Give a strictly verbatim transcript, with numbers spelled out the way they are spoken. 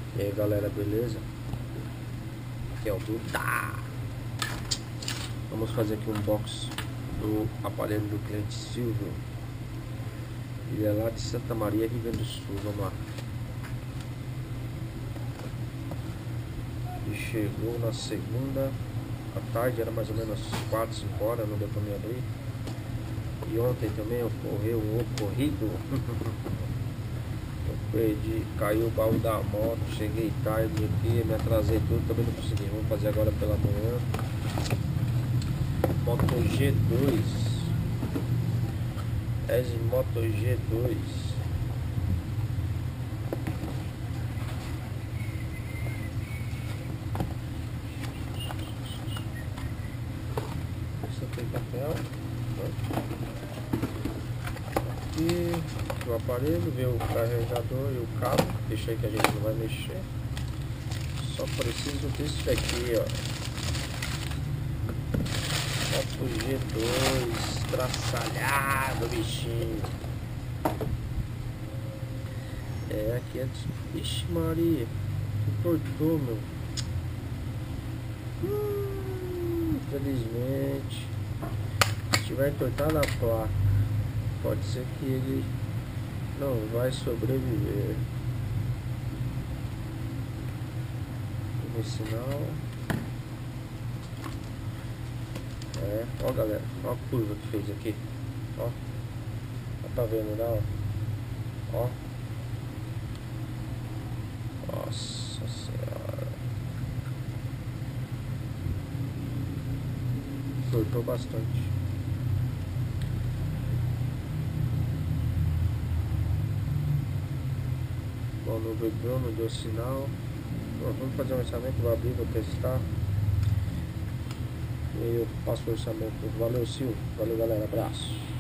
E aí galera, beleza? Aqui é o Duda. Vamos fazer aqui um unboxing do aparelho do cliente Silvio. Ele é lá de Santa Maria, Rio Grande do Sul. Vamos lá. Ele chegou na segunda à tarde, era mais ou menos quatro, cinco horas, não deu pra me abrir. E ontem também ocorreu um ocorrido. Eu perdi, caiu o baú da moto, cheguei tarde aqui, me atrasei tudo, também não consegui. Vamos fazer agora pela manhã. Moto G dois. Esse Moto G dois. Isso aqui é papel. Aqui o aparelho, vê o carregador e o cabo. Deixa aí que a gente não vai mexer. Só preciso disso aqui, ó. Moto G dois, traçalhado, bichinho. É, aqui é de... Ixi Maria, que cortou, meu. Hum, infelizmente, se tiver entortado a placa, pode ser que ele não vai sobreviver. O sinal. É, ó galera, ó a curva que fez aqui. Ó, tá vendo lá, ó. Ó. Nossa senhora. Cortou bastante. Bom, não vibrou, não deu sinal. Bom, vamos fazer um orçamento, vou abrir, vou testar. E aí eu passo o orçamento. Valeu, Silvio. Valeu, galera. Abraço.